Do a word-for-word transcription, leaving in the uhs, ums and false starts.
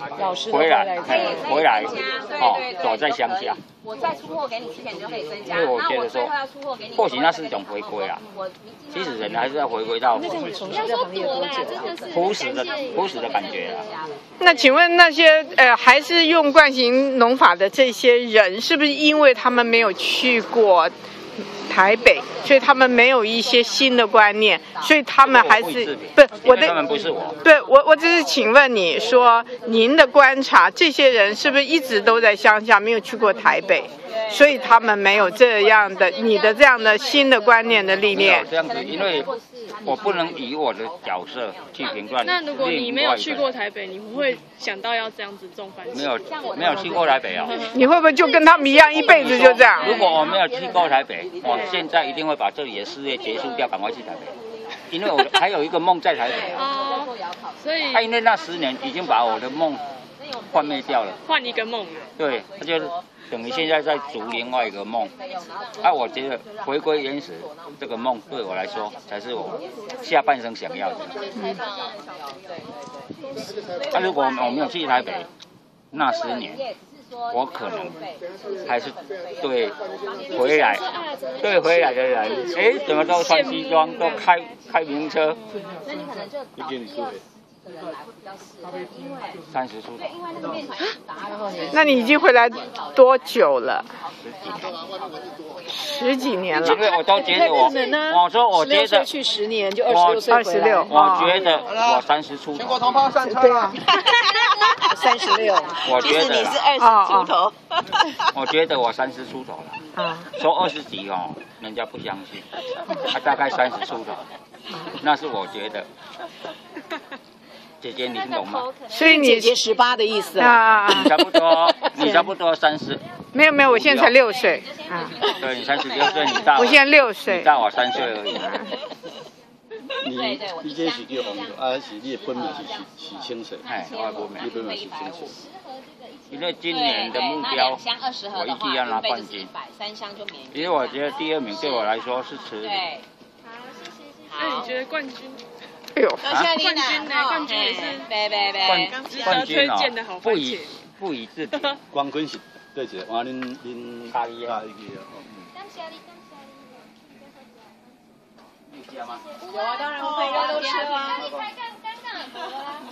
老师回来可以回来哦， 躲在乡下。 我再出货给你之前，你就可以增加。 因为我觉得说，或许那是一种回归啊。其实人还是要回归到朴实的朴实的感觉啊。 那请问那些呃还是用惯行农法的这些人，是不是因为他们没有去过台北，所以他们没有一些新的观念，所以他们还是不是我的？ 他们不是我。 对我，我只是请问你说，您的观察，这些人是不是一直都在乡下，没有去过台北，所以他们没有这样的你的这样的新的观念的历练？ 这样子，因为我不能以我的角色去评断。 那如果你没有去过台北，你不会想到要这样子种番茄？ 没有，没有去过台北啊。 你会不会就跟他们一样，一辈子就这样？ 如果我没有去过台北，我现在一定会把这里的事业结束掉，赶快去台北，因为我还有一个梦在台北啊。 哦，所以， 因为那十年已经把我的梦幻灭掉了， 换一个梦。 对，那就等于现在在逐另外一个梦。啊，我觉得回归原始这个梦对我来说才是我下半生想要的。嗯。那、啊、如果我没有去台北，那十年。我可能还是对回来，对回来的人，哎，怎么都穿西装，都开开名车？那你可能就早一点三十出头。 那你已经回来多久了？十几年了。 因为我都觉得我，我说我觉得去十年就二十六岁二十六， 我觉得我三十出头。全国同胞上车啊！ 三十六， 我觉得你是二十出头。 我觉得我三十出头了。啊。说二十几哦，人家不相信。他大概三十出头，那是我觉得。姐姐，你懂吗？ 所以你姐姐十八的意思啊？ 你差不多，你差不多三十。 没有没有，我现在才六岁。啊。 对，你三十六岁，你大我。 我现在六岁。 你大我三岁而已。 你你这是叫红色，啊是你的本名是是青色， 哎，我的本名， 你本名是青色。 因为今年的目标，我一定要拿冠军。因为我觉得第二名对我来说是吃力。 那你觉得冠军？ 哎呦， 冠军呢？冠军也是冠冠军哦，不以不以自己。 冠军是对一个，我恁恁加一啊。 有啊，当然会，都吃啊。